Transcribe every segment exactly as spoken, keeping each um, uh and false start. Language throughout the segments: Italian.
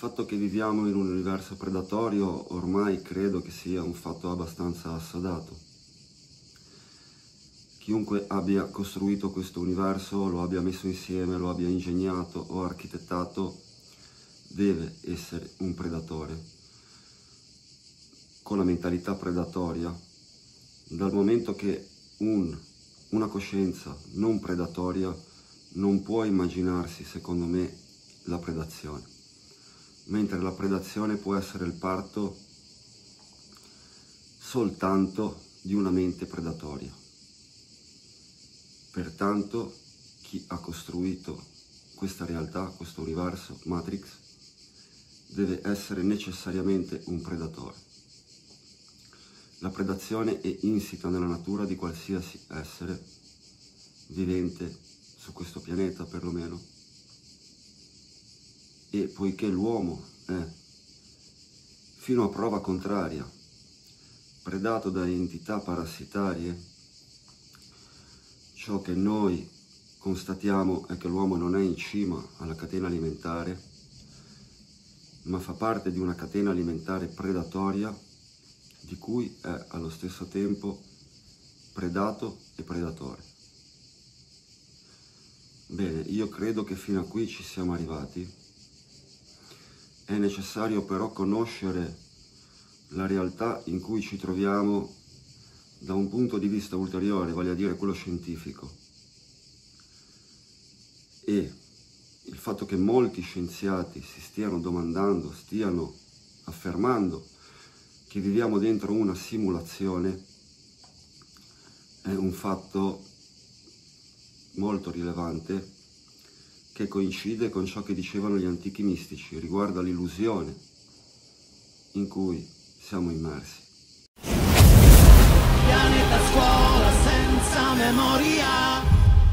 fatto che viviamo in un universo predatorio ormai credo che sia un fatto abbastanza assodato. Chiunque abbia costruito questo universo, lo abbia messo insieme, lo abbia ingegnato o architettato, deve essere un predatore, con la mentalità predatoria, dal momento che un, una coscienza non predatoria non può immaginarsi, secondo me, la predazione. Mentre la predazione può essere il parto soltanto di una mente predatoria. Pertanto chi ha costruito questa realtà, questo universo, Matrix, deve essere necessariamente un predatore. La predazione è insita nella natura di qualsiasi essere vivente su questo pianeta, perlomeno. E poiché l'uomo è, fino a prova contraria, predato da entità parassitarie, ciò che noi constatiamo è che l'uomo non è in cima alla catena alimentare, ma fa parte di una catena alimentare predatoria di cui è allo stesso tempo predato e predatore. Bene, io credo che fino a qui ci siamo arrivati. È necessario però conoscere la realtà in cui ci troviamo da un punto di vista ulteriore, vale a dire quello scientifico. E il fatto che molti scienziati si stiano domandando, stiano affermando che viviamo dentro una simulazione è un fatto molto rilevante, che coincide con ciò che dicevano gli antichi mistici riguardo all'illusione in cui siamo immersi. Pianeta scuola senza memoria.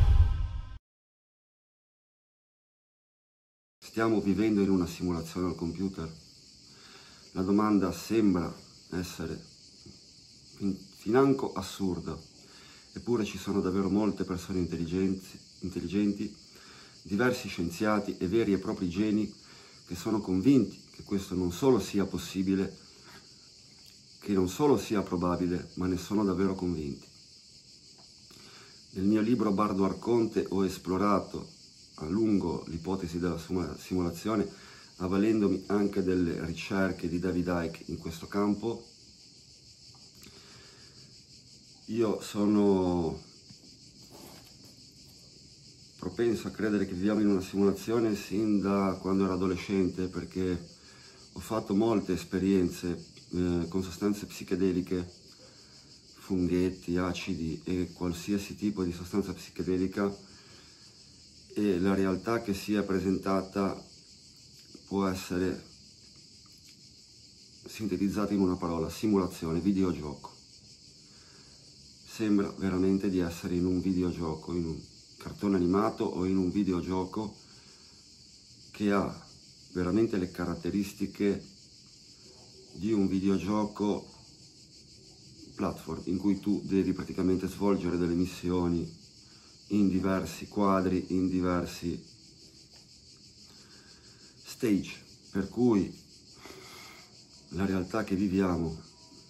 Stiamo vivendo in una simulazione al computer? La domanda sembra essere financo assurda, eppure ci sono davvero molte persone intelligenti, intelligenti diversi scienziati e veri e propri geni che sono convinti che questo non solo sia possibile, che non solo sia probabile, ma ne sono davvero convinti. Nel mio libro Bardo Arconte ho esplorato a lungo l'ipotesi della simulazione, avvalendomi anche delle ricerche di David Icke in questo campo. Io sono propenso a credere che viviamo in una simulazione sin da quando ero adolescente, perché ho fatto molte esperienze eh, con sostanze psichedeliche, funghetti, acidi e qualsiasi tipo di sostanza psichedelica, e la realtà che si è presentata può essere sintetizzata in una parola: simulazione, videogioco. Sembra veramente di essere in un videogioco, in un cartone animato o in un videogioco che ha veramente le caratteristiche di un videogioco platform in cui tu devi praticamente svolgere delle missioni in diversi quadri, in diversi stage, per cui la realtà che viviamo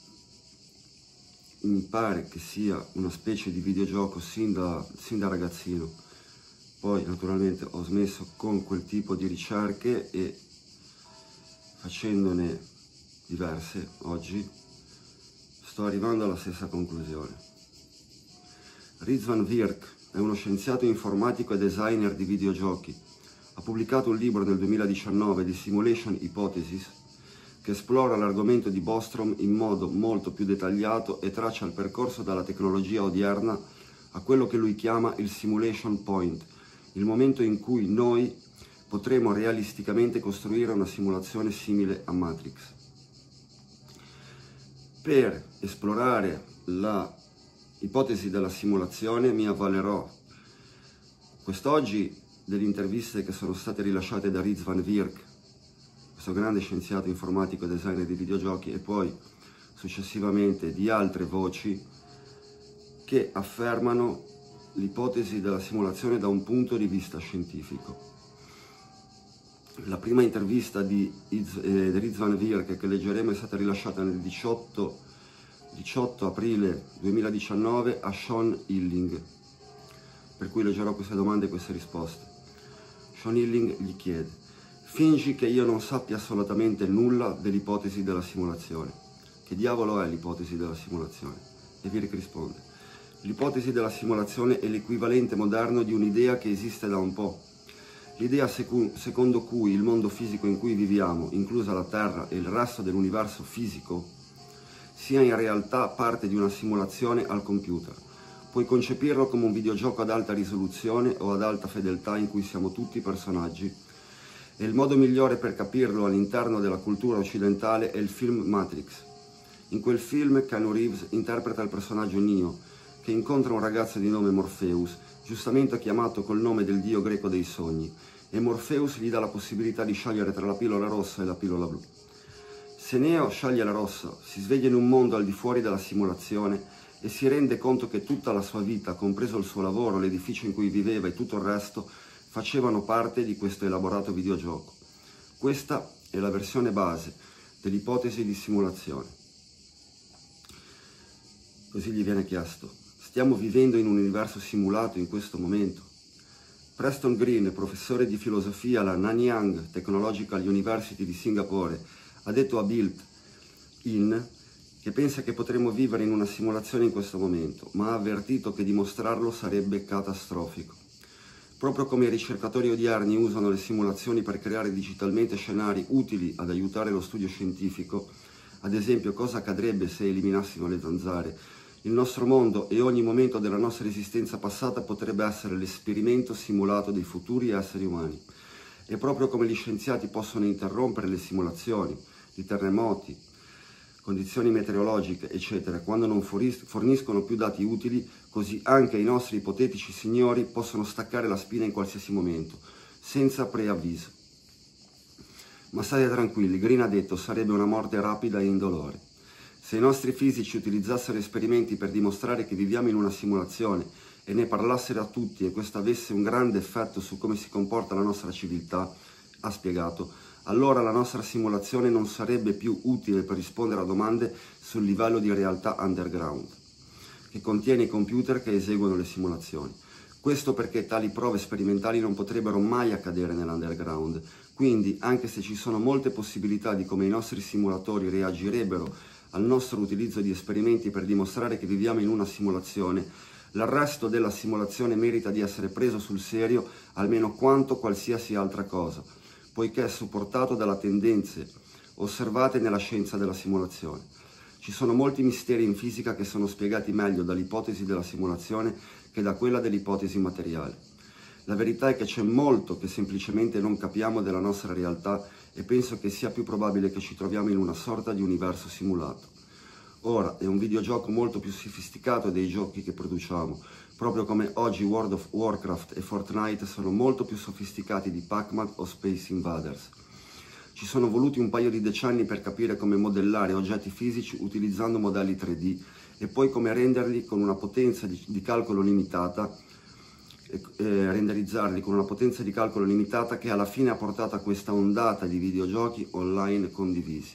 mi pare che sia una specie di videogioco sin da, sin da ragazzino. Poi naturalmente ho smesso con quel tipo di ricerche e facendone diverse oggi sto arrivando alla stessa conclusione. Rizvan Virk è uno scienziato informatico e designer di videogiochi. Ha pubblicato un libro nel duemiladiciannove di Simulation Hypothesis che esplora l'argomento di Bostrom in modo molto più dettagliato e traccia il percorso dalla tecnologia odierna a quello che lui chiama il simulation point, il momento in cui noi potremo realisticamente costruire una simulazione simile a Matrix. Per esplorare la ipotesi della simulazione mi avvalerò quest'oggi delle interviste che sono state rilasciate da Rizvan Virk, questo grande scienziato informatico e designer di videogiochi, e poi successivamente di altre voci che affermano l'ipotesi della simulazione da un punto di vista scientifico. La prima intervista di Rizvan Virk che leggeremo è stata rilasciata nel diciotto, diciotto aprile duemiladiciannove a Sean Illing, per cui leggerò queste domande e queste risposte. Sean Illing gli chiede: fingi che io non sappia assolutamente nulla dell'ipotesi della simulazione. Che diavolo è l'ipotesi della simulazione? E Virk risponde: l'ipotesi della simulazione è l'equivalente moderno di un'idea che esiste da un po'. L'idea secondo cui il mondo fisico in cui viviamo, inclusa la Terra e il resto dell'universo fisico, sia in realtà parte di una simulazione al computer. Puoi concepirlo come un videogioco ad alta risoluzione o ad alta fedeltà in cui siamo tutti personaggi. E il modo migliore per capirlo all'interno della cultura occidentale è il film Matrix. In quel film Keanu Reeves interpreta il personaggio Neo, che incontra un ragazzo di nome Morpheus, giustamente chiamato col nome del dio greco dei sogni, e Morpheus gli dà la possibilità di scegliere tra la pillola rossa e la pillola blu. Se Neo sceglie la rossa, si sveglia in un mondo al di fuori della simulazione e si rende conto che tutta la sua vita, compreso il suo lavoro, l'edificio in cui viveva e tutto il resto, facevano parte di questo elaborato videogioco. Questa è la versione base dell'ipotesi di simulazione. Così gli viene chiesto: stiamo vivendo in un universo simulato in questo momento? Preston Green, professore di filosofia alla Nanyang Technological University di Singapore, ha detto a Built-In che pensa che potremmo vivere in una simulazione in questo momento, ma ha avvertito che dimostrarlo sarebbe catastrofico. Proprio come i ricercatori odierni usano le simulazioni per creare digitalmente scenari utili ad aiutare lo studio scientifico, ad esempio cosa accadrebbe se eliminassimo le zanzare, il nostro mondo e ogni momento della nostra esistenza passata potrebbe essere l'esperimento simulato dei futuri esseri umani. E proprio come gli scienziati possono interrompere le simulazioni di terremoti, condizioni meteorologiche, eccetera, quando non forniscono più dati utili, così anche i nostri ipotetici signori possono staccare la spina in qualsiasi momento, senza preavviso. Ma state tranquilli, Green ha detto, sarebbe una morte rapida e indolore. Se i nostri fisici utilizzassero esperimenti per dimostrare che viviamo in una simulazione e ne parlassero a tutti e questo avesse un grande effetto su come si comporta la nostra civiltà, ha spiegato, allora la nostra simulazione non sarebbe più utile per rispondere a domande sul livello di realtà underground, che contiene i computer che eseguono le simulazioni. Questo perché tali prove sperimentali non potrebbero mai accadere nell'underground, quindi anche se ci sono molte possibilità di come i nostri simulatori reagirebbero al nostro utilizzo di esperimenti per dimostrare che viviamo in una simulazione, l'arresto della simulazione merita di essere preso sul serio almeno quanto qualsiasi altra cosa, poiché è supportato dalle tendenze osservate nella scienza della simulazione. Ci sono molti misteri in fisica che sono spiegati meglio dall'ipotesi della simulazione che da quella dell'ipotesi materiale. La verità è che c'è molto che semplicemente non capiamo della nostra realtà e penso che sia più probabile che ci troviamo in una sorta di universo simulato. Ora, è un videogioco molto più sofisticato dei giochi che produciamo, proprio come oggi World of Warcraft e Fortnite sono molto più sofisticati di Pac-Man o Space Invaders. Ci sono voluti un paio di decenni per capire come modellare oggetti fisici utilizzando modelli tre D e poi come renderli con una potenza di, di calcolo limitata Eh, renderizzarli con una potenza di calcolo limitata che alla fine ha portato a questa ondata di videogiochi online condivisi.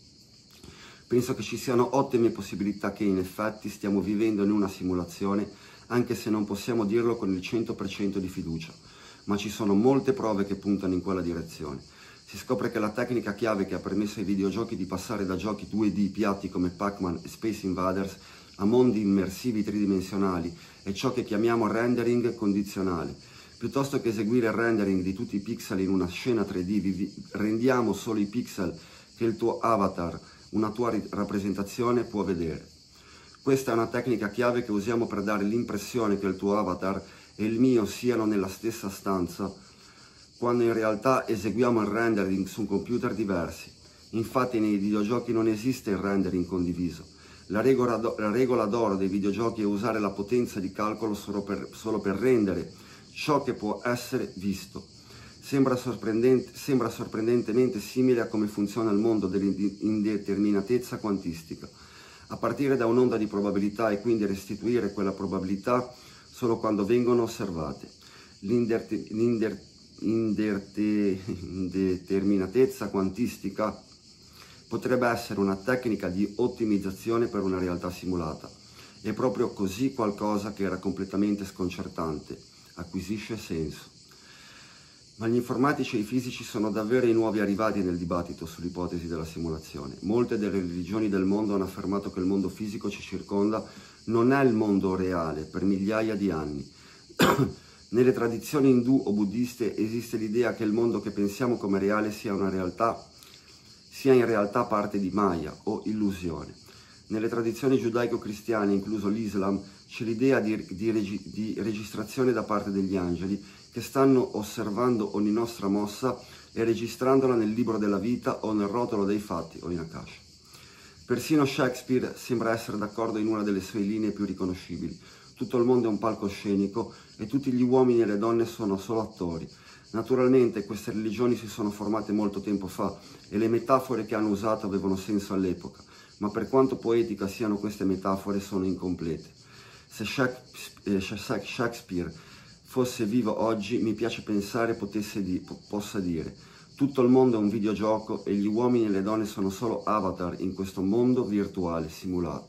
Penso che ci siano ottime possibilità che in effetti stiamo vivendo in una simulazione, anche se non possiamo dirlo con il cento per cento di fiducia, ma ci sono molte prove che puntano in quella direzione. Si scopre che la tecnica chiave che ha permesso ai videogiochi di passare da giochi due D piatti come Pac-Man e Space Invaders a mondi immersivi tridimensionali è ciò che chiamiamo rendering condizionale. Piuttosto che eseguire il rendering di tutti i pixel in una scena tre D, rendiamo solo i pixel che il tuo avatar, una tua rappresentazione, può vedere. Questa è una tecnica chiave che usiamo per dare l'impressione che il tuo avatar e il mio siano nella stessa stanza, quando in realtà eseguiamo il rendering su computer diversi. Infatti nei videogiochi non esiste il rendering condiviso. La regola, la regola d'oro dei videogiochi è usare la potenza di calcolo solo per, solo per rendere ciò che può essere visto. Sembra, sorprendente, sembra sorprendentemente simile a come funziona il mondo dell'indeterminatezza quantistica. A partire da un'onda di probabilità e quindi restituire quella probabilità solo quando vengono osservate. indeterminatezza quantistica potrebbe essere una tecnica di ottimizzazione per una realtà simulata. È proprio così qualcosa che era completamente sconcertante acquisisce senso. Ma gli informatici e i fisici sono davvero i nuovi arrivati nel dibattito sull'ipotesi della simulazione. Molte delle religioni del mondo hanno affermato che il mondo fisico ci circonda non è il mondo reale per migliaia di anni. Nelle tradizioni indù o buddiste esiste l'idea che il mondo che pensiamo come reale sia una realtà, sia in realtà parte di Maya o illusione. Nelle tradizioni giudaico-cristiane, incluso l'Islam, c'è l'idea di, di, regi, di registrazione da parte degli angeli che stanno osservando ogni nostra mossa e registrandola nel libro della vita o nel rotolo dei fatti o in Akasha. Persino Shakespeare sembra essere d'accordo in una delle sue linee più riconoscibili. Tutto il mondo è un palcoscenico e tutti gli uomini e le donne sono solo attori. Naturalmente queste religioni si sono formate molto tempo fa e le metafore che hanno usato avevano senso all'epoca, ma per quanto poetica siano queste metafore sono incomplete. Se Shakespeare fosse vivo oggi, mi piace pensare potesse di, possa dire: tutto il mondo è un videogioco e gli uomini e le donne sono solo avatar in questo mondo virtuale simulato.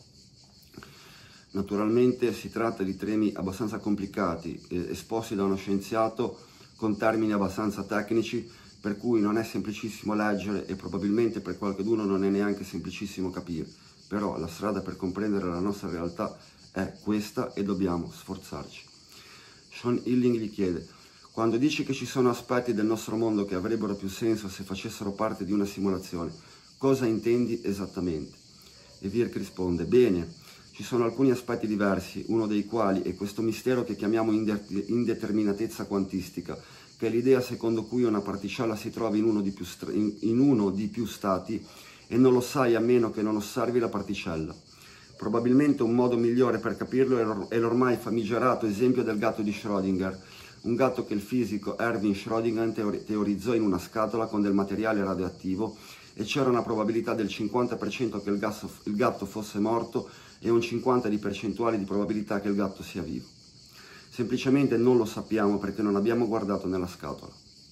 Naturalmente si tratta di temi abbastanza complicati, eh, esposti da uno scienziato con termini abbastanza tecnici, per cui non è semplicissimo leggere e probabilmente per qualcuno non è neanche semplicissimo capire. Però la strada per comprendere la nostra realtà è questa e dobbiamo sforzarci. Sean Illing gli chiede: quando dici che ci sono aspetti del nostro mondo che avrebbero più senso se facessero parte di una simulazione, cosa intendi esattamente? E Virk risponde: bene, ci sono alcuni aspetti diversi, uno dei quali è questo mistero che chiamiamo indeterminatezza quantistica, che è l'idea secondo cui una particella si trova in uno di più, in, in uno di più stati e non lo sai a meno che non osservi la particella. Probabilmente un modo migliore per capirlo è l'ormai famigerato esempio del gatto di Schrödinger, un gatto che il fisico Erwin Schrödinger teorizzò in una scatola con del materiale radioattivo e c'era una probabilità del cinquanta per cento che il gatto, il gatto fosse morto e un cinquanta per cento di percentuale di probabilità che il gatto sia vivo. Semplicemente non lo sappiamo perché non abbiamo guardato nella scatola.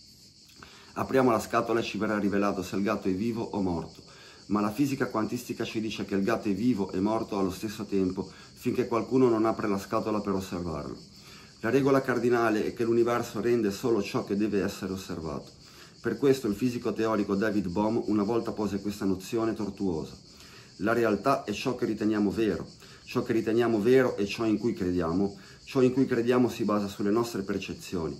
Apriamo la scatola e ci verrà rivelato se il gatto è vivo o morto, ma la fisica quantistica ci dice che il gatto è vivo e morto allo stesso tempo finché qualcuno non apre la scatola per osservarlo. La regola cardinale è che l'universo rende solo ciò che deve essere osservato. Per questo il fisico teorico David Bohm una volta pose questa nozione tortuosa. La realtà è ciò che riteniamo vero. Ciò che riteniamo vero è ciò in cui crediamo. Ciò in cui crediamo si basa sulle nostre percezioni.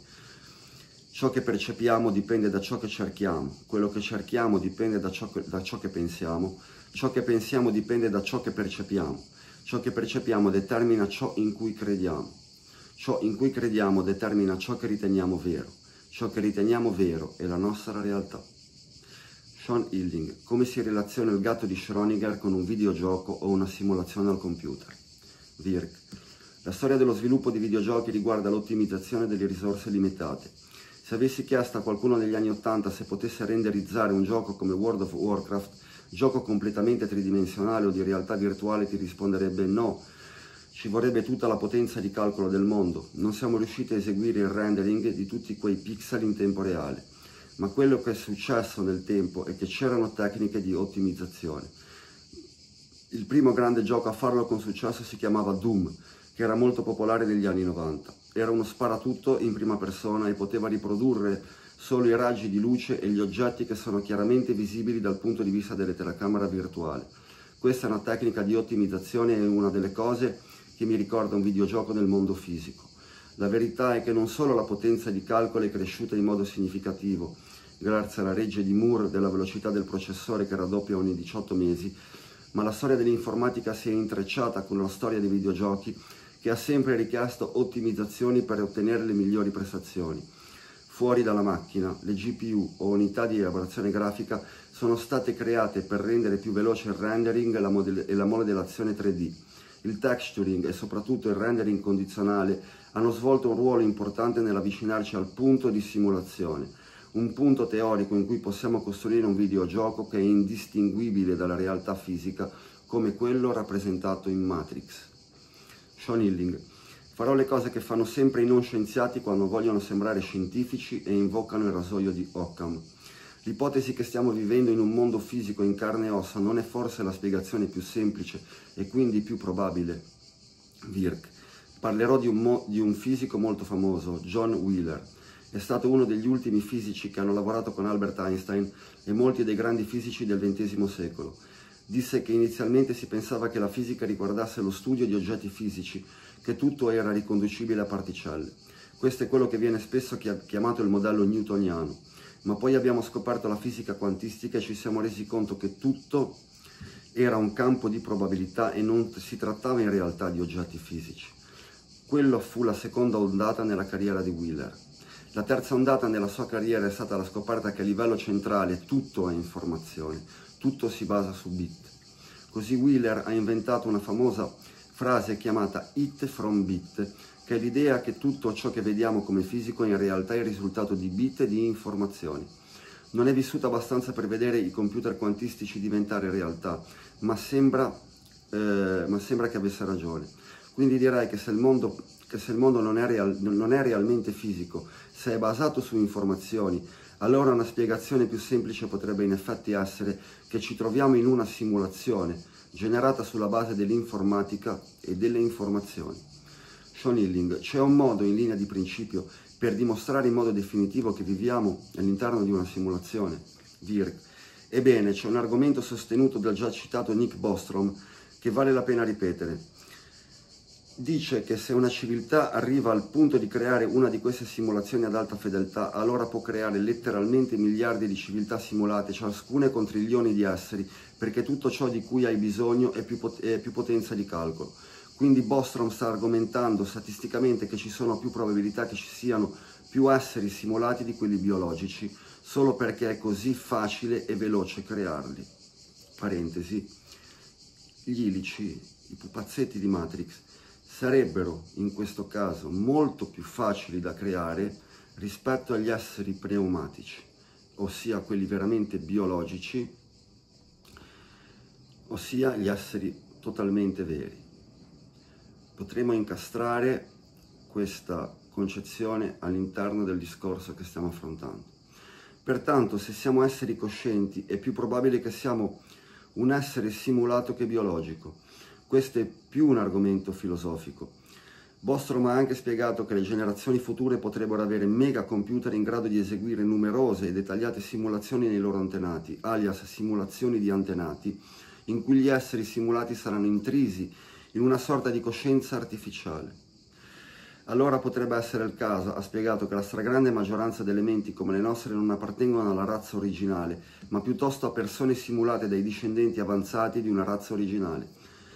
Ciò che percepiamo dipende da ciò che cerchiamo. Quello che cerchiamo dipende da ciò che, da ciò che pensiamo. Ciò che pensiamo dipende da ciò che percepiamo. Ciò che percepiamo determina ciò in cui crediamo. Ciò in cui crediamo determina ciò che riteniamo vero. Ciò che riteniamo vero è la nostra realtà. Sean Illing: come si relaziona il gatto di Schrödinger con un videogioco o una simulazione al computer? Virk: la storia dello sviluppo di videogiochi riguarda l'ottimizzazione delle risorse limitate. Se avessi chiesto a qualcuno negli anni ottanta se potesse renderizzare un gioco come World of Warcraft, gioco completamente tridimensionale o di realtà virtuale, ti risponderebbe no. Ci vorrebbe tutta la potenza di calcolo del mondo. Non siamo riusciti a eseguire il rendering di tutti quei pixel in tempo reale. Ma quello che è successo nel tempo è che c'erano tecniche di ottimizzazione. Il primo grande gioco a farlo con successo si chiamava Doom, che era molto popolare negli anni novanta. Era uno sparatutto in prima persona e poteva riprodurre solo i raggi di luce e gli oggetti che sono chiaramente visibili dal punto di vista delle telecamere virtuali. Questa è una tecnica di ottimizzazione e una delle cose che mi ricorda un videogioco nel mondo fisico. La verità è che non solo la potenza di calcolo è cresciuta in modo significativo, grazie alla legge di Moore della velocità del processore che raddoppia ogni diciotto mesi, ma la storia dell'informatica si è intrecciata con la storia dei videogiochi che ha sempre richiesto ottimizzazioni per ottenere le migliori prestazioni. Fuori dalla macchina, le G P U o unità di elaborazione grafica sono state create per rendere più veloce il rendering e la, e la modellazione tre D. Il texturing e soprattutto il rendering condizionale hanno svolto un ruolo importante nell'avvicinarci al punto di simulazione, un punto teorico in cui possiamo costruire un videogioco che è indistinguibile dalla realtà fisica come quello rappresentato in Matrix. Sean Illing: Farò le cose che fanno sempre i non scienziati quando vogliono sembrare scientifici e invocano il rasoio di Occam. L'ipotesi che stiamo vivendo in un mondo fisico in carne e ossa non è forse la spiegazione più semplice e quindi più probabile? Virk. Parlerò di un, mo- di un fisico molto famoso, John Wheeler. È stato uno degli ultimi fisici che hanno lavorato con Albert Einstein e molti dei grandi fisici del ventesimo secolo. Disse che inizialmente si pensava che la fisica riguardasse lo studio di oggetti fisici, che tutto era riconducibile a particelle. Questo è quello che viene spesso chiamato il modello newtoniano. Ma poi abbiamo scoperto la fisica quantistica e ci siamo resi conto che tutto era un campo di probabilità e non si trattava in realtà di oggetti fisici. Quello fu la seconda ondata nella carriera di Wheeler. La terza ondata nella sua carriera è stata la scoperta che a livello centrale tutto è informazione, tutto si basa su bit. Così Wheeler ha inventato una famosa frase chiamata "it from bit", che è l'idea che tutto ciò che vediamo come fisico in realtà è il risultato di bit e di informazioni. Non è vissuto abbastanza per vedere i computer quantistici diventare realtà, ma sembra, eh, ma sembra che avesse ragione. Quindi direi che se il mondo, che se il mondo non, è real, non è realmente fisico, se è basato su informazioni, allora una spiegazione più semplice potrebbe in effetti essere che ci troviamo in una simulazione generata sulla base dell'informatica e delle informazioni. Sean Illing, c'è un modo in linea di principio per dimostrare in modo definitivo che viviamo all'interno di una simulazione? Dirk, ebbene, c'è un argomento sostenuto dal già citato Nick Bostrom che vale la pena ripetere. Dice che se una civiltà arriva al punto di creare una di queste simulazioni ad alta fedeltà, allora può creare letteralmente miliardi di civiltà simulate, ciascuna con trilioni di esseri, perché tutto ciò di cui hai bisogno è più, pot- è più potenza di calcolo. Quindi Bostrom sta argomentando statisticamente che ci sono più probabilità che ci siano più esseri simulati di quelli biologici, solo perché è così facile e veloce crearli. Parentesi, gli ilici, i pupazzetti di Matrix, sarebbero in questo caso molto più facili da creare rispetto agli esseri pneumatici, ossia quelli veramente biologici, ossia gli esseri totalmente veri. Potremo incastrare questa concezione all'interno del discorso che stiamo affrontando. Pertanto, se siamo esseri coscienti, è più probabile che siamo un essere simulato che biologico. Questo è più un argomento filosofico. Bostrom ha anche spiegato che le generazioni future potrebbero avere megacomputer in grado di eseguire numerose e dettagliate simulazioni nei loro antenati, alias simulazioni di antenati, in cui gli esseri simulati saranno intrisi in una sorta di coscienza artificiale. Allora potrebbe essere il caso, ha spiegato, che la stragrande maggioranza delle menti come le nostre non appartengono alla razza originale, ma piuttosto a persone simulate dai discendenti avanzati di una razza originale.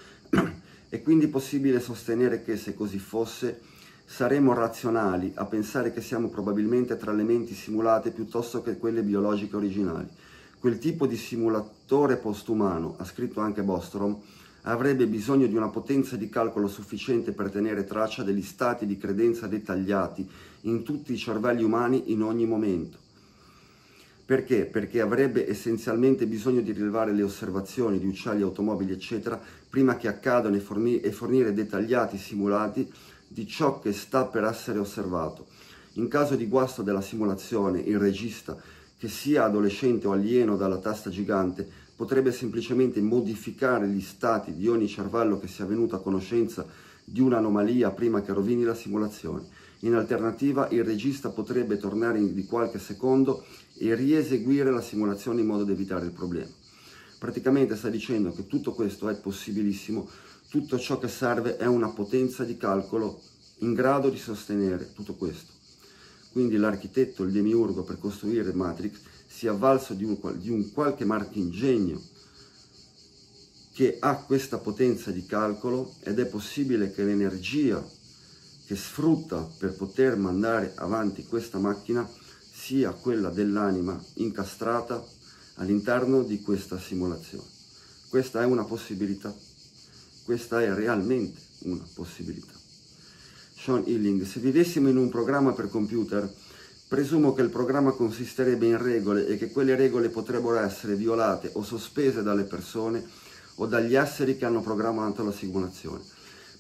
È quindi possibile sostenere che, se così fosse, saremmo razionali a pensare che siamo probabilmente tra le menti simulate piuttosto che quelle biologiche originali. Quel tipo di simulatore postumano, ha scritto anche Bostrom, avrebbe bisogno di una potenza di calcolo sufficiente per tenere traccia degli stati di credenza dettagliati in tutti i cervelli umani in ogni momento. Perché? Perché avrebbe essenzialmente bisogno di rilevare le osservazioni di uccelli, automobili, eccetera, prima che accadano e, forni- e fornire dettagliati simulati di ciò che sta per essere osservato. In caso di guasto della simulazione, il regista, che sia adolescente o alieno dalla testa gigante, potrebbe semplicemente modificare gli stati di ogni cervello che sia venuto a conoscenza di un'anomalia prima che rovini la simulazione. In alternativa, il regista potrebbe tornare in di qualche secondo e rieseguire la simulazione in modo da evitare il problema. Praticamente sta dicendo che tutto questo è possibilissimo, tutto ciò che serve è una potenza di calcolo in grado di sostenere tutto questo. Quindi l'architetto, il demiurgo per costruire Matrix, si è avvalso di un, di un qualche marchingegno che ha questa potenza di calcolo, ed è possibile che l'energia che sfrutta per poter mandare avanti questa macchina sia quella dell'anima incastrata all'interno di questa simulazione. Questa è una possibilità, questa è realmente una possibilità. Sean Illing, se vivessimo in un programma per computer, presumo che il programma consisterebbe in regole e che quelle regole potrebbero essere violate o sospese dalle persone o dagli esseri che hanno programmato la simulazione.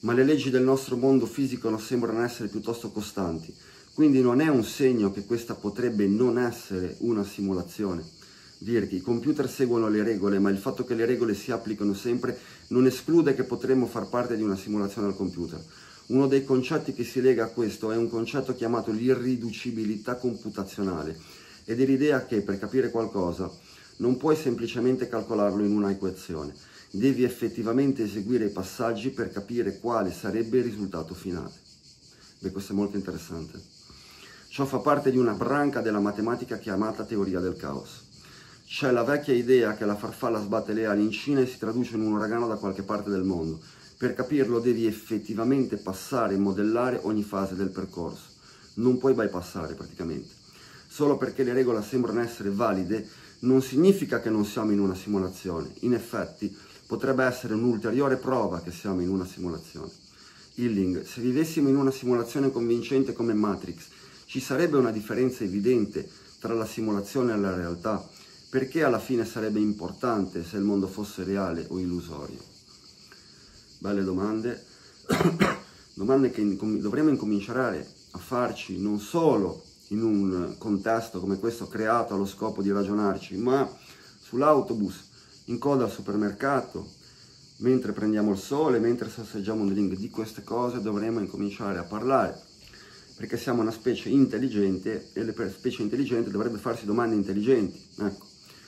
ma le leggi del nostro mondo fisico non sembrano essere piuttosto costanti, quindi non è un segno che questa potrebbe non essere una simulazione. Dire che i computer seguono le regole, ma il fatto che le regole si applicano sempre non esclude che potremmo far parte di una simulazione al computer. Uno dei concetti che si lega a questo è un concetto chiamato l'irriducibilità computazionale, ed è l'idea che per capire qualcosa non puoi semplicemente calcolarlo in una equazione, devi effettivamente eseguire i passaggi per capire quale sarebbe il risultato finale. Beh, questo è molto interessante. Ciò fa parte di una branca della matematica chiamata teoria del caos. C'è la vecchia idea che la farfalla sbatte le ali in Cina e si traduce in un uragano da qualche parte del mondo. Per capirlo devi effettivamente passare e modellare ogni fase del percorso. Non puoi bypassare praticamente. Solo perché le regole sembrano essere valide non significa che non siamo in una simulazione. In effetti potrebbe essere un'ulteriore prova che siamo in una simulazione. Hilling, se vivessimo in una simulazione convincente come Matrix, ci sarebbe una differenza evidente tra la simulazione e la realtà, perché alla fine sarebbe importante se il mondo fosse reale o illusorio? Belle domande, domande che dovremmo incominciare a farci non solo in un contesto come questo creato allo scopo di ragionarci, ma sull'autobus, in coda al supermercato, mentre prendiamo il sole, mentre sorseggiamo un drink. Di queste cose dovremmo incominciare a parlare, perché siamo una specie intelligente e la specie intelligente dovrebbe farsi domande intelligenti. Ecco.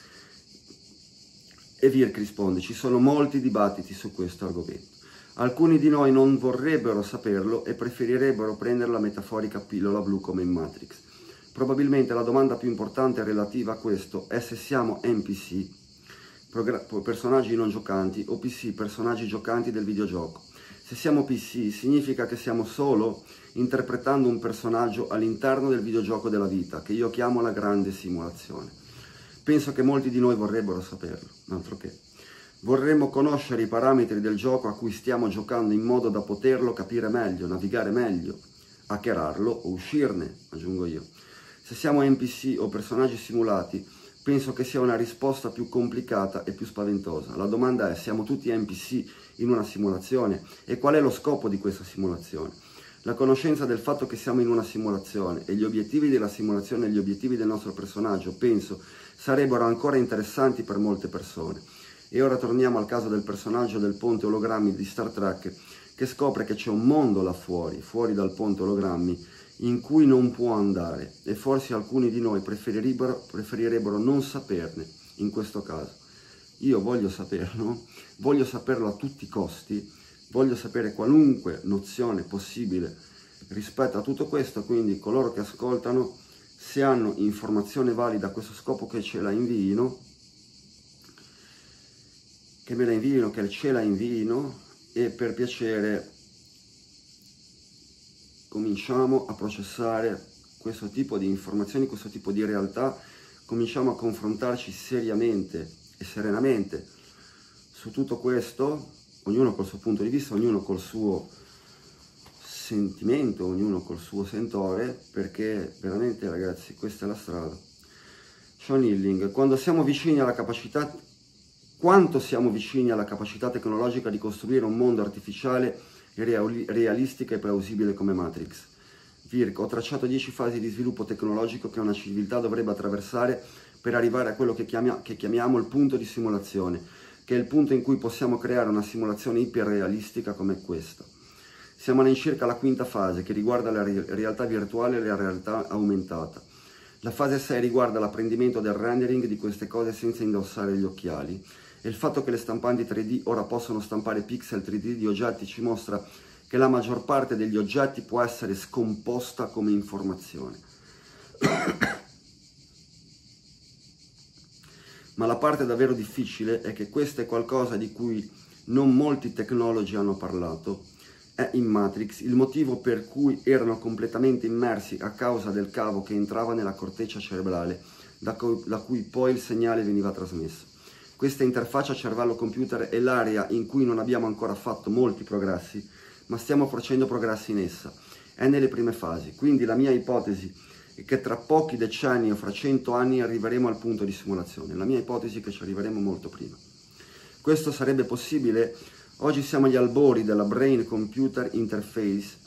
E Virk risponde: ci sono molti dibattiti su questo argomento. Alcuni di noi non vorrebbero saperlo e preferirebbero prendere la metaforica pillola blu come in Matrix. Probabilmente la domanda più importante relativa a questo è se siamo N P C, personaggi non giocanti, o P C, personaggi giocanti del videogioco. Se siamo P C significa che stiamo solo interpretando un personaggio all'interno del videogioco della vita, che io chiamo la grande simulazione. Penso che molti di noi vorrebbero saperlo, altro che. Vorremmo conoscere i parametri del gioco a cui stiamo giocando in modo da poterlo capire meglio, navigare meglio, hackerarlo o uscirne, aggiungo io. Se siamo N P C o personaggi simulati, penso che sia una risposta più complicata e più spaventosa. La domanda è: siamo tutti N P C in una simulazione? E qual è lo scopo di questa simulazione? La conoscenza del fatto che siamo in una simulazione e gli obiettivi della simulazione e gli obiettivi del nostro personaggio, penso, sarebbero ancora interessanti per molte persone. E ora torniamo al caso del personaggio del ponte ologrammi di Star Trek, che scopre che c'è un mondo là fuori, fuori dal ponte ologrammi, in cui non può andare, e forse alcuni di noi preferirebbero, preferirebbero non saperne in questo caso. Io voglio saperlo, voglio saperlo a tutti i costi, voglio sapere qualunque nozione possibile rispetto a tutto questo, quindi coloro che ascoltano, se hanno informazione valida a questo scopo, che ce la invino, che me la invino, che ce la invino, e per piacere cominciamo a processare questo tipo di informazioni, questo tipo di realtà, cominciamo a confrontarci seriamente e serenamente su tutto questo, ognuno col suo punto di vista, ognuno col suo sentimento, ognuno col suo sentore, perché veramente, ragazzi, questa è la strada. Sean Hilling, quando siamo vicini alla capacità Quanto siamo vicini alla capacità tecnologica di costruire un mondo artificiale, realistico e plausibile come Matrix? Virk, ho tracciato dieci fasi di sviluppo tecnologico che una civiltà dovrebbe attraversare per arrivare a quello che, chiamia, che chiamiamo il punto di simulazione, che è il punto in cui possiamo creare una simulazione iperrealistica come questa. Siamo all'incirca alla quinta fase, che riguarda la realtà virtuale e la realtà aumentata. La fase sei riguarda l'apprendimento del rendering di queste cose senza indossare gli occhiali. E il fatto che le stampanti tre D ora possono stampare pixel tre D di oggetti ci mostra che la maggior parte degli oggetti può essere scomposta come informazione. Ma la parte davvero difficile è che questo è qualcosa di cui non molti tecnologi hanno parlato. È in Matrix il motivo per cui erano completamente immersi a causa del cavo che entrava nella corteccia cerebrale, da cui, da cui poi il segnale veniva trasmesso. Questa interfaccia cervello-computer è l'area in cui non abbiamo ancora fatto molti progressi, ma stiamo facendo progressi in essa. È nelle prime fasi, quindi la mia ipotesi è che tra pochi decenni o fra cento anni arriveremo al punto di simulazione. La mia ipotesi è che ci arriveremo molto prima. Questo sarebbe possibile Oggi siamo agli albori della Brain Computer Interface,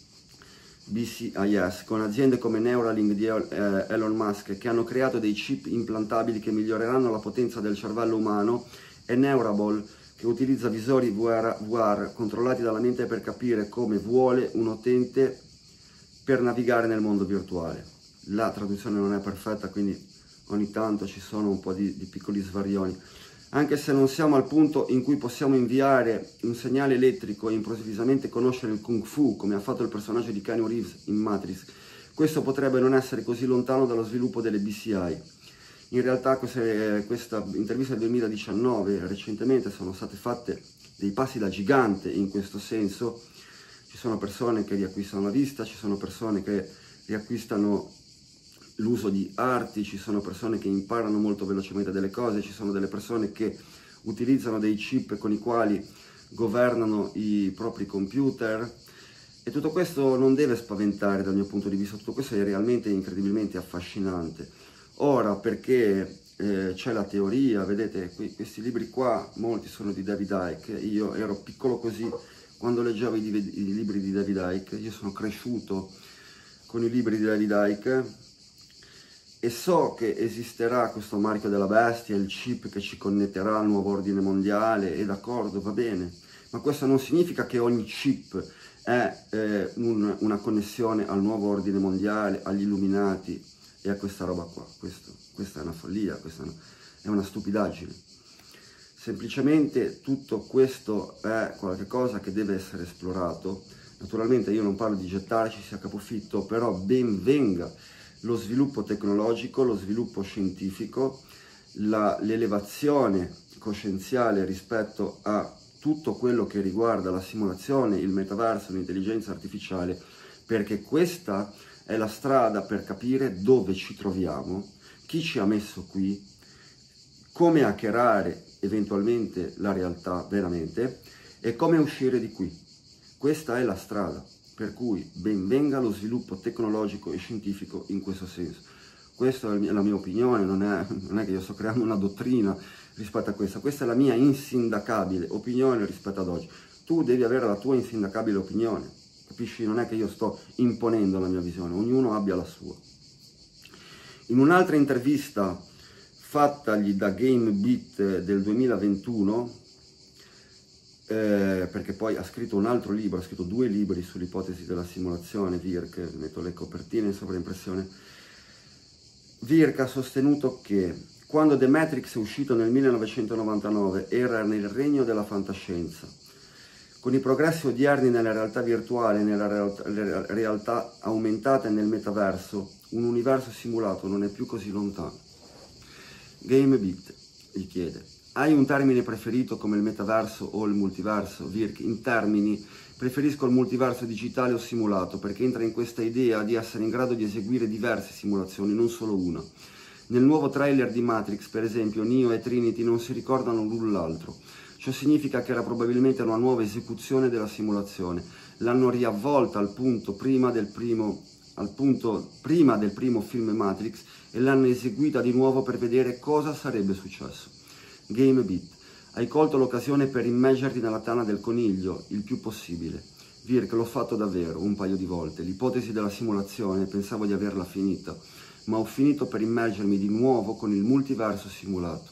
B C I S, con aziende come Neuralink di Elon Musk che hanno creato dei chip implantabili che miglioreranno la potenza del cervello umano, e Neurable che utilizza visori V R, V R controllati dalla mente per capire come vuole un utente per navigare nel mondo virtuale. La traduzione non è perfetta, quindi ogni tanto ci sono un po' di, di piccoli svarioni. Anche se non siamo al punto in cui possiamo inviare un segnale elettrico e improvvisamente conoscere il Kung Fu, come ha fatto il personaggio di Keanu Reeves in Matrix, questo potrebbe non essere così lontano dallo sviluppo delle B C I. In realtà queste, questa intervista del duemiladiciannove, recentemente sono state fatte dei passi da gigante in questo senso. Ci sono persone che riacquistano la vista, ci sono persone che riacquistano l'uso di arti, ci sono persone che imparano molto velocemente delle cose, ci sono delle persone che utilizzano dei chip con i quali governano i propri computer, e tutto questo non deve spaventare dal mio punto di vista, tutto questo è realmente incredibilmente affascinante. Ora, perché eh, c'è la teoria, vedete, qui, questi libri qua, molti sono di David Icke, io ero piccolo così quando leggevo i, i libri di David Icke, io sono cresciuto con i libri di David Icke, e so che esisterà questo marchio della bestia, il chip che ci connetterà al nuovo ordine mondiale, e d'accordo, va bene, ma questo non significa che ogni chip è eh, un, una connessione al nuovo ordine mondiale, agli illuminati e a questa roba qua. Questo, questa è una follia, questa è una stupidaggine. Semplicemente tutto questo è qualcosa che deve essere esplorato. Naturalmente io non parlo di gettarci sia capofitto, però ben venga lo sviluppo tecnologico, lo sviluppo scientifico, l'elevazione coscienziale rispetto a tutto quello che riguarda la simulazione, il metaverso, l'intelligenza artificiale, perché questa è la strada per capire dove ci troviamo, chi ci ha messo qui, come hackerare eventualmente la realtà veramente e come uscire di qui. Questa è la strada. Per cui ben venga lo sviluppo tecnologico e scientifico in questo senso. Questa è la mia opinione, non è, non è che io sto creando una dottrina rispetto a questa, questa è la mia insindacabile opinione rispetto ad oggi. Tu devi avere la tua insindacabile opinione, capisci? Non è che io sto imponendo la mia visione, ognuno abbia la sua. In un'altra intervista fattagli da GameBeat del duemilaventuno, Eh, perché poi ha scritto un altro libro, ha scritto due libri sull'ipotesi della simulazione, Virk, metto le copertine in sovraimpressione. Virk ha sostenuto che quando The Matrix è uscito nel millenovecentonovantanove era nel regno della fantascienza. Con i progressi odierni nella realtà virtuale e nella realtà, realtà aumentata e nel metaverso, un universo simulato non è più così lontano. GameBeat gli chiede: hai un termine preferito come il metaverso o il multiverso? Virk: in termini, preferisco il multiverso digitale o simulato, perché entra in questa idea di essere in grado di eseguire diverse simulazioni, non solo una. Nel nuovo trailer di Matrix, per esempio, Neo e Trinity non si ricordano l'un l'altro. Ciò significa che era probabilmente una nuova esecuzione della simulazione. L'hanno riavvolta al punto prima del primo, al punto prima del primo film Matrix e l'hanno eseguita di nuovo per vedere cosa sarebbe successo. GameBeat: hai colto l'occasione per immergerti nella tana del coniglio il più possibile. Virk: l'ho fatto davvero un paio di volte. L'ipotesi della simulazione pensavo di averla finita, ma ho finito per immergermi di nuovo con il multiverso simulato.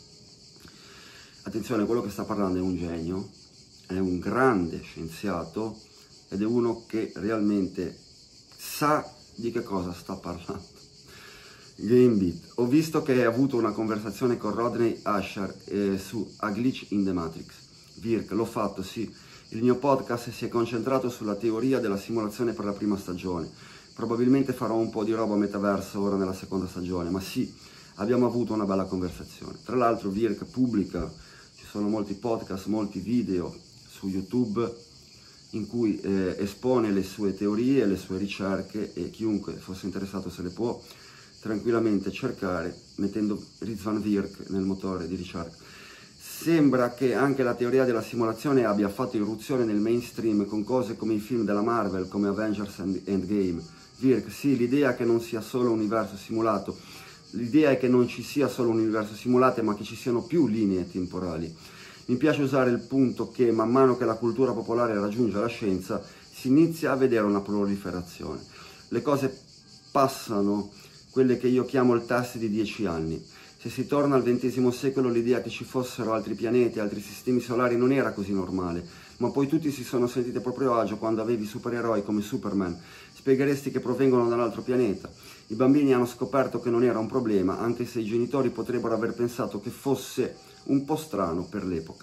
Attenzione, quello che sta parlando è un genio, è un grande scienziato ed è uno che realmente sa di che cosa sta parlando. GameBeat: ho visto che hai avuto una conversazione con Rodney Asher eh, su A Glitch in the Matrix. Virk: l'ho fatto, sì. Il mio podcast si è concentrato sulla teoria della simulazione per la prima stagione. Probabilmente farò un po' di roba metaverso ora nella seconda stagione, ma sì, abbiamo avuto una bella conversazione. Tra l'altro Virk pubblica, ci sono molti podcast, molti video su YouTube in cui eh, espone le sue teorie, le sue ricerche, e chiunque fosse interessato se le può tranquillamente cercare mettendo Rizvan Virk nel motore di ricerca. Sembra che anche la teoria della simulazione abbia fatto irruzione nel mainstream con cose come i film della Marvel, come Avengers Endgame. Virk: sì, l'idea che non sia solo un universo simulato, l'idea è che non ci sia solo un universo simulato, ma che ci siano più linee temporali. Mi piace usare il punto che man mano che la cultura popolare raggiunge la scienza si inizia a vedere una proliferazione. Le cose passano quelle che io chiamo il test di dieci anni. Se si torna al ventesimo secolo l'idea che ci fossero altri pianeti, altri sistemi solari non era così normale, ma poi tutti si sono sentiti a proprio agio quando avevi supereroi come Superman. Spiegheresti che provengono da un altro pianeta. I bambini hanno scoperto che non era un problema, anche se i genitori potrebbero aver pensato che fosse un po' strano per l'epoca.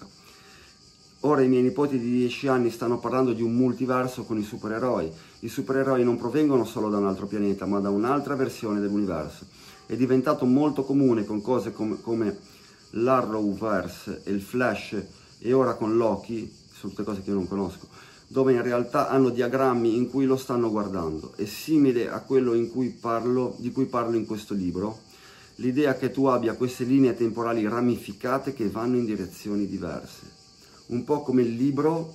Ora i miei nipoti di dieci anni stanno parlando di un multiverso con i supereroi. I supereroi non provengono solo da un altro pianeta, ma da un'altra versione dell'universo. È diventato molto comune con cose come, come l'Arrowverse e il Flash, e ora con Loki, sono tutte cose che io non conosco, dove in realtà hanno diagrammi in cui lo stanno guardando. È simile a quello in cui parlo, di cui parlo in questo libro, l'idea che tu abbia queste linee temporali ramificate che vanno in direzioni diverse. Un po' come il libro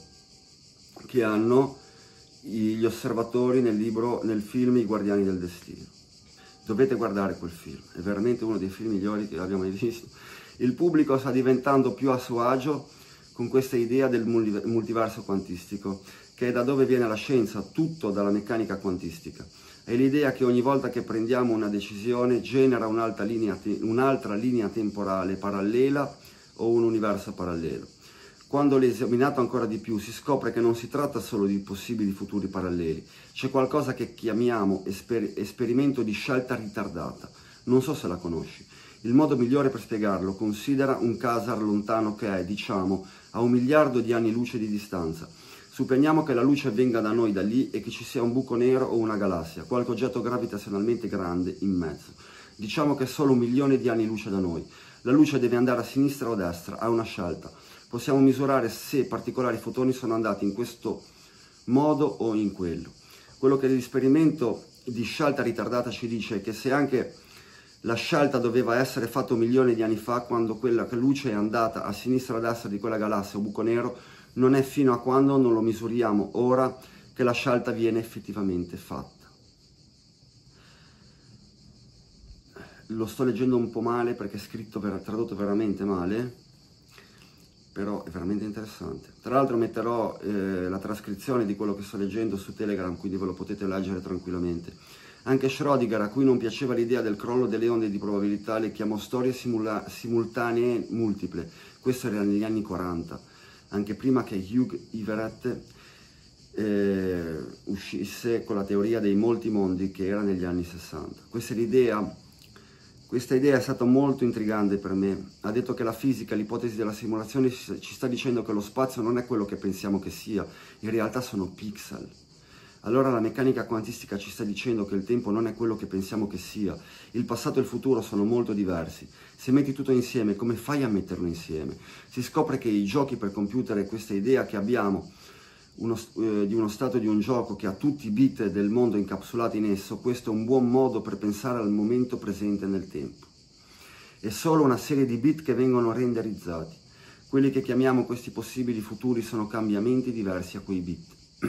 che hanno gli osservatori nel, libro, nel film I Guardiani del Destino. Dovete guardare quel film, è veramente uno dei film migliori che abbiamo mai visto. Il pubblico sta diventando più a suo agio con questa idea del multiverso quantistico, che è da dove viene la scienza, tutto dalla meccanica quantistica. È l'idea che ogni volta che prendiamo una decisione genera un'altra linea, un'altra linea temporale parallela o un universo parallelo. Quando l'è esaminato ancora di più si scopre che non si tratta solo di possibili futuri paralleli, c'è qualcosa che chiamiamo esper esperimento di scelta ritardata. Non so se la conosci. Il modo migliore per spiegarlo considera un quasar lontano che è, diciamo, a un miliardo di anni luce di distanza. Supponiamo che la luce venga da noi da lì e che ci sia un buco nero o una galassia, qualche oggetto gravitazionalmente grande in mezzo. Diciamo che è solo un milione di anni luce da noi. La luce deve andare a sinistra o a destra, ha una scelta. Possiamo misurare se particolari fotoni sono andati in questo modo o in quello. Quello che l'esperimento di scelta ritardata ci dice è che se anche la scelta doveva essere fatta un milione di anni fa, quando quella luce è andata a sinistra o a destra di quella galassia o buco nero, non è fino a quando non lo misuriamo ora che la scelta viene effettivamente fatta. Lo sto leggendo un po' male perché è scritto, per, tradotto veramente male, però è veramente interessante. Tra l'altro metterò eh, la trascrizione di quello che sto leggendo su Telegram, quindi ve lo potete leggere tranquillamente. Anche Schrödinger, a cui non piaceva l'idea del crollo delle onde di probabilità, le chiamò storie simultanee multiple. Questo era negli anni quaranta, anche prima che Hugh Everett eh, uscisse con la teoria dei molti mondi, che era negli anni sessanta. Questa è l'idea... Questa idea è stata molto intrigante per me. Ha detto che la fisica, l'ipotesi della simulazione, ci sta dicendo che lo spazio non è quello che pensiamo che sia, in realtà sono pixel. Allora la meccanica quantistica ci sta dicendo che il tempo non è quello che pensiamo che sia, il passato e il futuro sono molto diversi. Se metti tutto insieme, come fai a metterlo insieme? Si scopre che i giochi per computer e questa idea che abbiamo Uno, eh, di uno stato di un gioco che ha tutti i bit del mondo incapsulati in esso, questo è un buon modo per pensare al momento presente nel tempo. È solo una serie di bit che vengono renderizzati. Quelli che chiamiamo questi possibili futuri sono cambiamenti diversi a quei bit.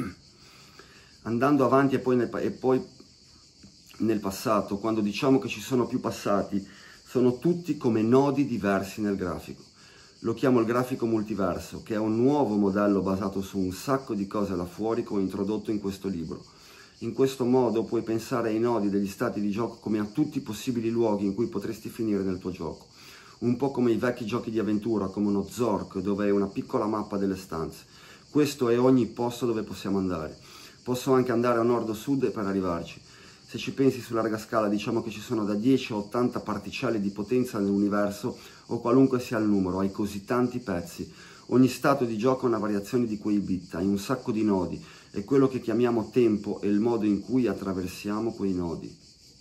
Andando avanti e poi, nel, e poi nel passato, quando diciamo che ci sono più passati, sono tutti come nodi diversi nel grafico. Lo chiamo il grafico multiverso, che è un nuovo modello basato su un sacco di cose là fuori che ho introdotto in questo libro. In questo modo puoi pensare ai nodi degli stati di gioco come a tutti i possibili luoghi in cui potresti finire nel tuo gioco. Un po' come i vecchi giochi di avventura, come uno Zork, dove è una piccola mappa delle stanze. Questo è ogni posto dove possiamo andare. Posso anche andare a nord o sud per arrivarci. Se ci pensi su larga scala, diciamo che ci sono da dieci a ottanta particelle di potenza nell'universo, o qualunque sia il numero, hai così tanti pezzi. Ogni stato di gioco è una variazione di quei bit, hai un sacco di nodi, e quello che chiamiamo tempo è il modo in cui attraversiamo quei nodi.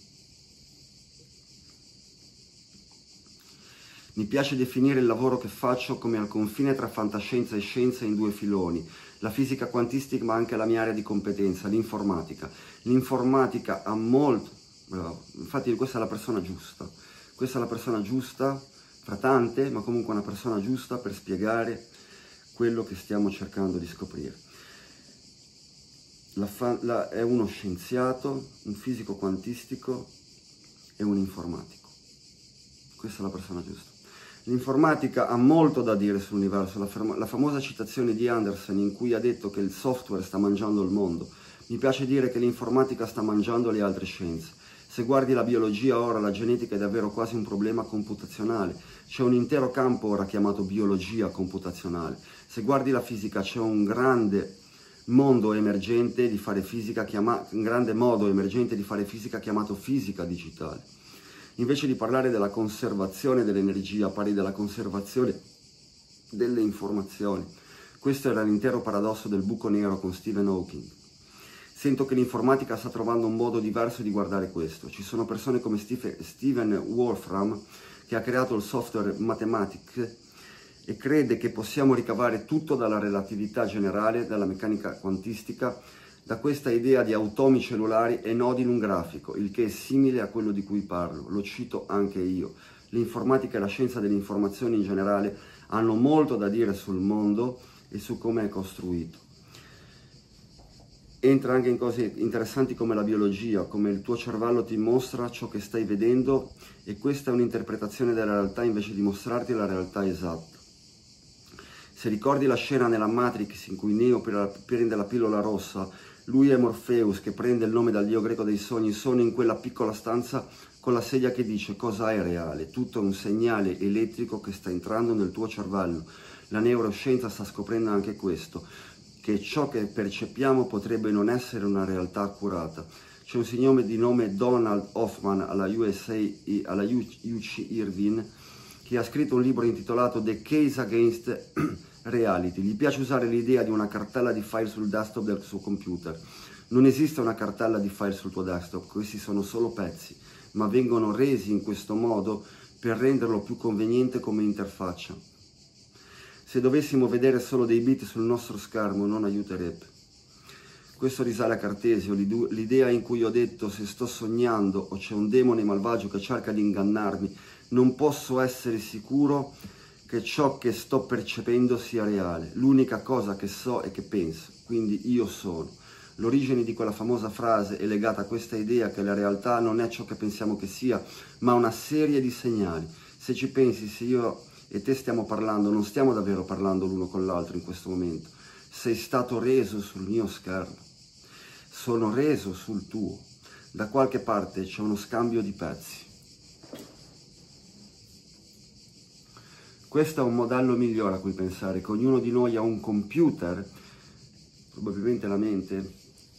Mi piace definire il lavoro che faccio come al confine tra fantascienza e scienza in due filoni, la fisica quantistica ma anche la mia area di competenza, l'informatica. L'informatica ha molto, bravo, infatti questa è la persona giusta, questa è la persona giusta, fra tante, ma comunque una persona giusta per spiegare quello che stiamo cercando di scoprire. La fa, la, è uno scienziato, un fisico quantistico e un informatico. Questa è la persona giusta. L'informatica ha molto da dire sull'universo, la, la famosa citazione di Anderson in cui ha detto che il software sta mangiando il mondo. Mi piace dire che l'informatica sta mangiando le altre scienze. Se guardi la biologia ora, la genetica è davvero quasi un problema computazionale. C'è un intero campo ora chiamato biologia computazionale. Se guardi la fisica c'è un grande mondo emergente di fare fisica, chiama, un grande modo emergente di fare fisica chiamato fisica digitale. Invece di parlare della conservazione dell'energia, parli della conservazione delle informazioni. Questo era l'intero paradosso del buco nero con Stephen Hawking. Sento che l'informatica sta trovando un modo diverso di guardare questo. Ci sono persone come Stephen Wolfram, che ha creato il software Mathematic, e crede che possiamo ricavare tutto dalla relatività generale, dalla meccanica quantistica, da questa idea di automi cellulari e nodi in un grafico, il che è simile a quello di cui parlo. Lo cito anche io. L'informatica e la scienza delle informazioni in generale hanno molto da dire sul mondo e su come è costruito. Entra anche in cose interessanti come la biologia, come il tuo cervello ti mostra ciò che stai vedendo, e questa è un'interpretazione della realtà invece di mostrarti la realtà esatta. Se ricordi la scena nella Matrix in cui Neo prende la pillola rossa, lui e Morpheus, che prende il nome dal dio greco dei sogni, sono in quella piccola stanza con la sedia che dice cosa è reale. Tutto è un segnale elettrico che sta entrando nel tuo cervello. La neuroscienza sta scoprendo anche questo, che ciò che percepiamo potrebbe non essere una realtà accurata. C'è un signore di nome Donald Hoffman alla U S A, alla U C Irvine, che ha scritto un libro intitolato The Case Against Reality. Gli piace usare l'idea di una cartella di file sul desktop del suo computer. Non esiste una cartella di file sul tuo desktop, questi sono solo pezzi, ma vengono resi in questo modo per renderlo più conveniente come interfaccia. Se dovessimo vedere solo dei bit sul nostro schermo non aiuterebbe. Questo risale a Cartesio, l'idea in cui ho detto se sto sognando o c'è un demone malvagio che cerca di ingannarmi, non posso essere sicuro che ciò che sto percependo sia reale. L'unica cosa che so è che penso, quindi io sono. L'origine di quella famosa frase è legata a questa idea che la realtà non è ciò che pensiamo che sia, ma una serie di segnali. Se ci pensi, se io e te stiamo parlando, non stiamo davvero parlando l'uno con l'altro in questo momento. Sei stato reso sul mio schermo, sono reso sul tuo. Da qualche parte c'è uno scambio di pezzi. Questo è un modello migliore a cui pensare, che ognuno di noi ha un computer, probabilmente la mente,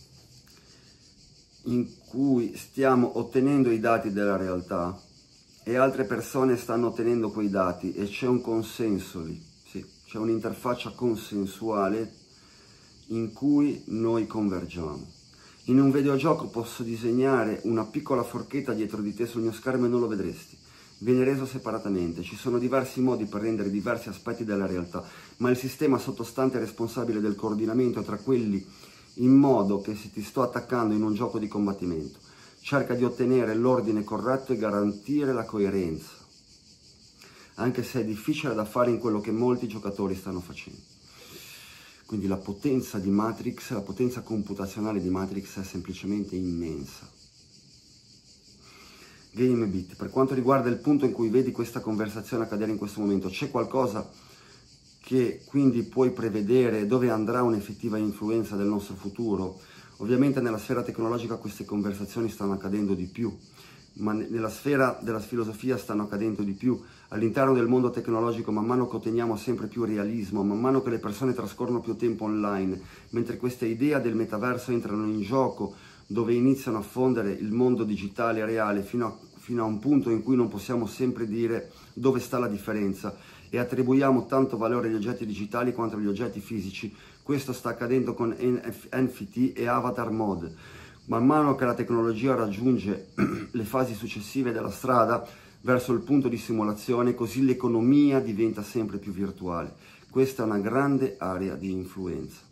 in cui stiamo ottenendo i dati della realtà e altre persone stanno ottenendo quei dati e c'è un consenso lì, sì, c'è un'interfaccia consensuale in cui noi convergiamo. In un videogioco posso disegnare una piccola forchetta dietro di te sul mio schermo e non lo vedresti. Viene reso separatamente. Ci sono diversi modi per rendere diversi aspetti della realtà, ma il sistema sottostante è responsabile del coordinamento tra quelli, in modo che se ti sto attaccando in un gioco di combattimento, cerca di ottenere l'ordine corretto e garantire la coerenza, anche se è difficile da fare in quello che molti giocatori stanno facendo. Quindi la potenza di Matrix, la potenza computazionale di Matrix è semplicemente immensa. GameBit, per quanto riguarda il punto in cui vedi questa conversazione accadere in questo momento, c'è qualcosa che quindi puoi prevedere dove andrà un'effettiva influenza del nostro futuro? Ovviamente nella sfera tecnologica queste conversazioni stanno accadendo di più, ma nella sfera della filosofia stanno accadendo di più. All'interno del mondo tecnologico, man mano che otteniamo sempre più realismo, man mano che le persone trascorrono più tempo online, mentre queste idee del metaverso entrano in gioco, dove iniziano a fondere il mondo digitale reale fino a, fino a un punto in cui non possiamo sempre dire dove sta la differenza e attribuiamo tanto valore agli oggetti digitali quanto agli oggetti fisici. Questo sta accadendo con N F T e Avatar Mode. Man mano che la tecnologia raggiunge le fasi successive della strada verso il punto di simulazione, così l'economia diventa sempre più virtuale. Questa è una grande area di influenza.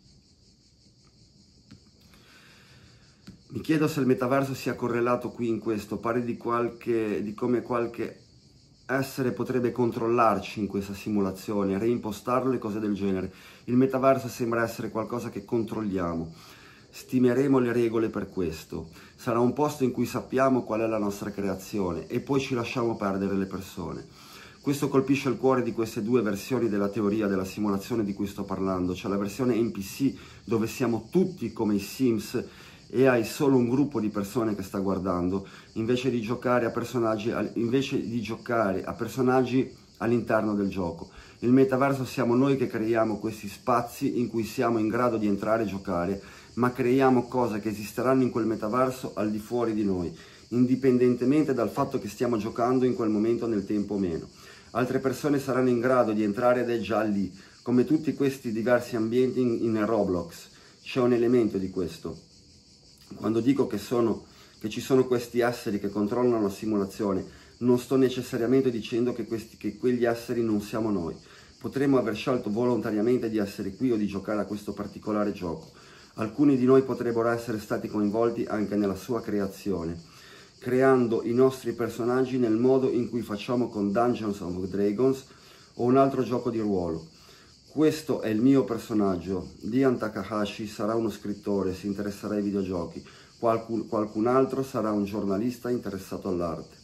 Mi chiedo se il metaverso sia correlato qui in questo, pare di, qualche, di come qualche essere potrebbe controllarci in questa simulazione, reimpostarlo e cose del genere. Il metaverso sembra essere qualcosa che controlliamo, stimeremo le regole per questo, sarà un posto in cui sappiamo qual è la nostra creazione e poi ci lasciamo perdere le persone. Questo colpisce il cuore di queste due versioni della teoria della simulazione di cui sto parlando, cioè la versione N P C dove siamo tutti come i Sims e hai solo un gruppo di persone che sta guardando, invece di giocare a personaggi, invece di giocare a personaggi all'interno del gioco. Il metaverso siamo noi che creiamo questi spazi in cui siamo in grado di entrare e giocare, ma creiamo cose che esisteranno in quel metaverso al di fuori di noi, indipendentemente dal fatto che stiamo giocando in quel momento nel tempo o meno. Altre persone saranno in grado di entrare ed è già lì, come tutti questi diversi ambienti in, in Roblox. C'è un elemento di questo. Quando dico che, sono, che ci sono questi esseri che controllano la simulazione, non sto necessariamente dicendo che, questi, che quegli esseri non siamo noi. Potremmo aver scelto volontariamente di essere qui o di giocare a questo particolare gioco. Alcuni di noi potrebbero essere stati coinvolti anche nella sua creazione, creando i nostri personaggi nel modo in cui facciamo con Dungeons and Dragons o un altro gioco di ruolo. Questo è il mio personaggio. Dian Takahashi sarà uno scrittore, si interesserà ai videogiochi. Qualcun, qualcun altro sarà un giornalista interessato all'arte.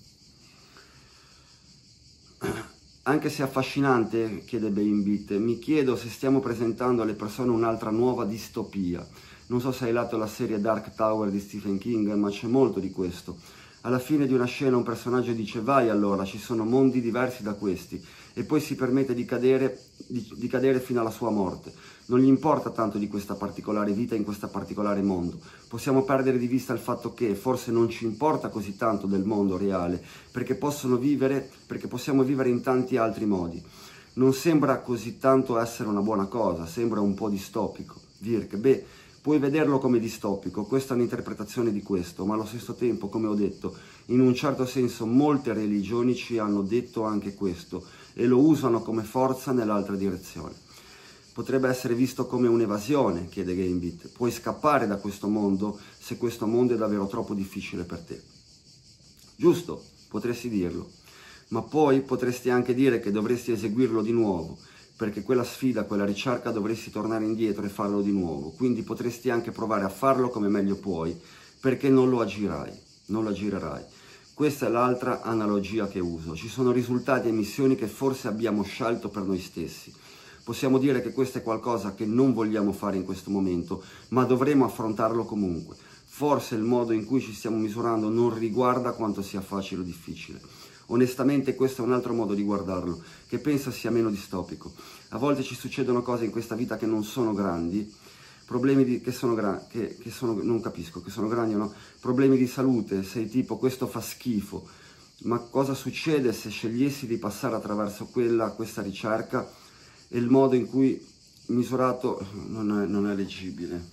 Anche se affascinante, chiede Bainbit, mi chiedo se stiamo presentando alle persone un'altra nuova distopia. Non so se hai letto la serie Dark Tower di Stephen King, ma c'è molto di questo. Alla fine di una scena un personaggio dice vai allora, ci sono mondi diversi da questi, e poi si permette di cadere, di, di cadere fino alla sua morte. Non gli importa tanto di questa particolare vita in questo particolare mondo. Possiamo perdere di vista il fatto che forse non ci importa così tanto del mondo reale, perché possono vivere, perché possiamo vivere in tanti altri modi. Non sembra così tanto essere una buona cosa, sembra un po' distopico. Dirk, beh, puoi vederlo come distopico, questa è un'interpretazione di questo, ma allo stesso tempo, come ho detto, in un certo senso molte religioni ci hanno detto anche questo e lo usano come forza nell'altra direzione. Potrebbe essere visto come un'evasione, chiede Gamebit. Puoi scappare da questo mondo se questo mondo è davvero troppo difficile per te. Giusto, potresti dirlo, ma poi potresti anche dire che dovresti eseguirlo di nuovo, perché quella sfida, quella ricerca dovresti tornare indietro e farlo di nuovo. Quindi potresti anche provare a farlo come meglio puoi, perché non lo aggirerai, non lo aggirerai. Questa è l'altra analogia che uso. Ci sono risultati e missioni che forse abbiamo scelto per noi stessi. Possiamo dire che questo è qualcosa che non vogliamo fare in questo momento, ma dovremo affrontarlo comunque. Forse il modo in cui ci stiamo misurando non riguarda quanto sia facile o difficile. Onestamente questo è un altro modo di guardarlo, che penso sia meno distopico. A volte ci succedono cose in questa vita che non sono grandi, problemi di, che sono grandi, che, che sono, non capisco, che sono grandi o no, problemi di salute, sei tipo questo fa schifo, ma cosa succede se scegliessi di passare attraverso quella, questa ricerca e il modo in cui misurato non è, non è leggibile.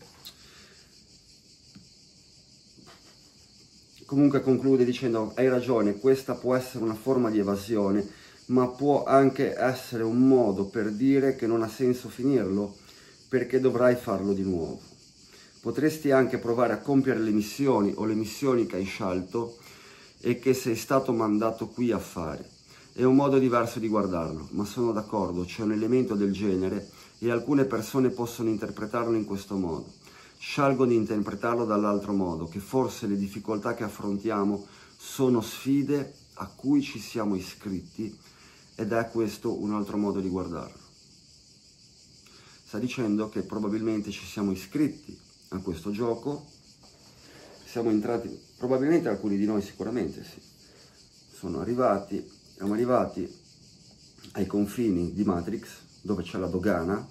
Comunque conclude dicendo, hai ragione, questa può essere una forma di evasione, ma può anche essere un modo per dire che non ha senso finirlo, perché dovrai farlo di nuovo. Potresti anche provare a compiere le missioni o le missioni che hai scelto e che sei stato mandato qui a fare. È un modo diverso di guardarlo, ma sono d'accordo, c'è un elemento del genere e alcune persone possono interpretarlo in questo modo. Scelgo di interpretarlo dall'altro modo, che forse le difficoltà che affrontiamo sono sfide a cui ci siamo iscritti ed è questo un altro modo di guardarlo. Sta dicendo che probabilmente ci siamo iscritti a questo gioco, siamo entrati, probabilmente alcuni di noi sicuramente sì, sono arrivati, siamo arrivati ai confini di Matrix, dove c'è la dogana.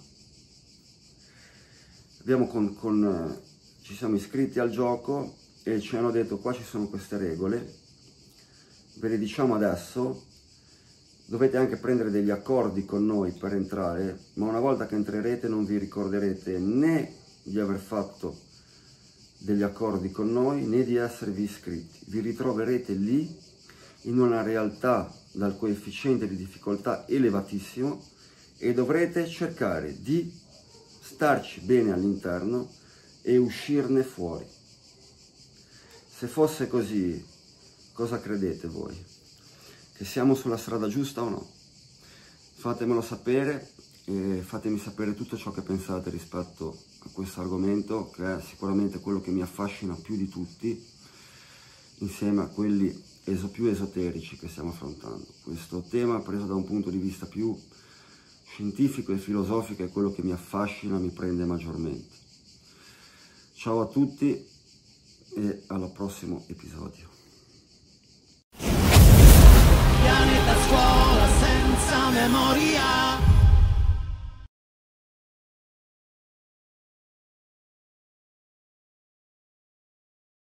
Abbiamo con, con, ci siamo iscritti al gioco e ci hanno detto qua ci sono queste regole, ve le diciamo adesso, dovete anche prendere degli accordi con noi per entrare, ma una volta che entrerete non vi ricorderete né di aver fatto degli accordi con noi né di esservi iscritti. Vi ritroverete lì in una realtà dal coefficiente di difficoltà elevatissimo e dovrete cercare di starci bene all'interno e uscirne fuori. Se fosse così, cosa credete voi? Che siamo sulla strada giusta o no? Fatemelo sapere e fatemi sapere tutto ciò che pensate rispetto a questo argomento, che è sicuramente quello che mi affascina più di tutti, insieme a quelli eso, più esoterici che stiamo affrontando. Questo tema, preso da un punto di vista più scientifico e filosofico, è quello che mi affascina, mi prende maggiormente. Ciao a tutti e al prossimo episodio. Pianeta Scuola senza memoria.